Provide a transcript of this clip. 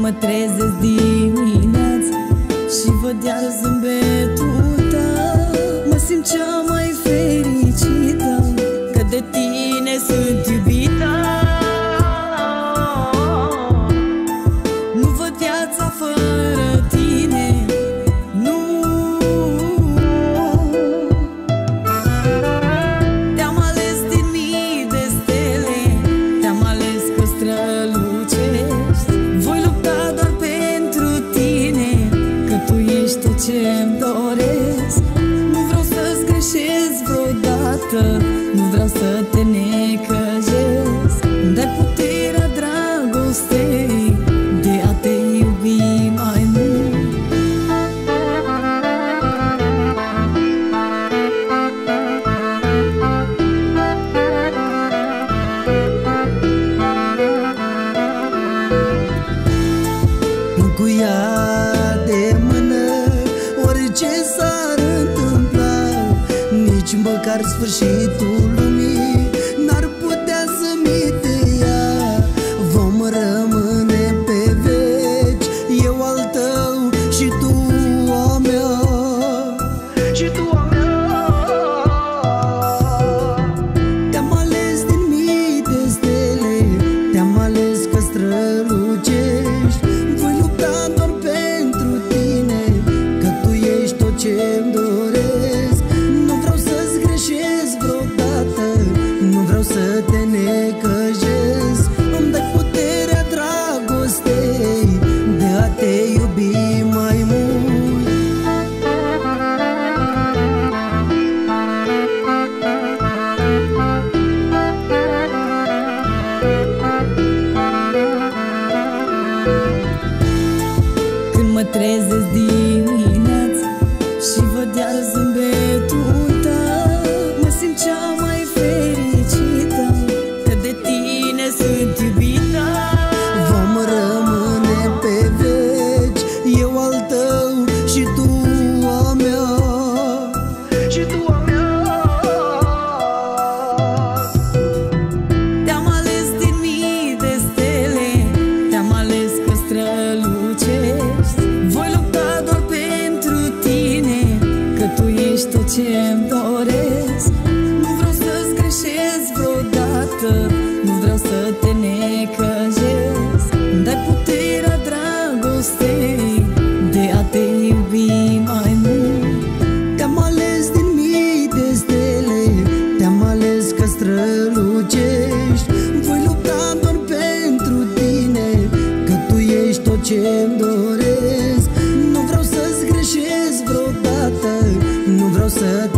mă trezesc dimineața și văd iar zâmbetul tău, mă simt cea mai fericită, că de tine sunt iubită. Nu văd viața fără tine, nu. Te-am ales din mii de stele, te-am ales că strălucești. Voi lupta doar pentru tine, că tu ești tot ce-mi doresc. Nu vreau să-ți greșesc vreodată, nu vreau să te necăjesc. Dai puterea dragostei de a te iubi mai mult. Cu ea de mână, orice s-ar întâmpla, nici măcar sfârșitul lumii n-ar putea să-mi te ia. Vom rămâne pe veci, eu al tău și tu a mea, și tu a mea. Te-am ales din mii de stele, te-am ales că strălucești. Voi lupta doar pentru tine, că tu ești tot ce-mi doresc. Nu vreau să-ți greșesc vreodată, nu vreau să te necăjesc. Îmi dai puterea dragostei de a te iubi mai mult. Când mă trezesc dimineața și văd iar zâmbetul tău, mă simt cea mai fericită, că de tine sunt iubită. Vom rămâne pe veci, eu al tău și tu a mea, și tu a mea. Te-am ales din mii de stele, te-am ales că strălucești. Voi lupta doar pentru tine, că tu ești tot ce-mi doresc. Nu vreau să-ți greșesc vreodată, nu vreau să te necăjesc. Dai puterea dragostei de a te iubi mai mult. Te-am ales din mii de stele, te-am ales că strălucești. Voi lupta doar pentru tine, că tu ești tot ce-mi doresc. Nu vreau să-ți greșesc vreodată, nu vreau să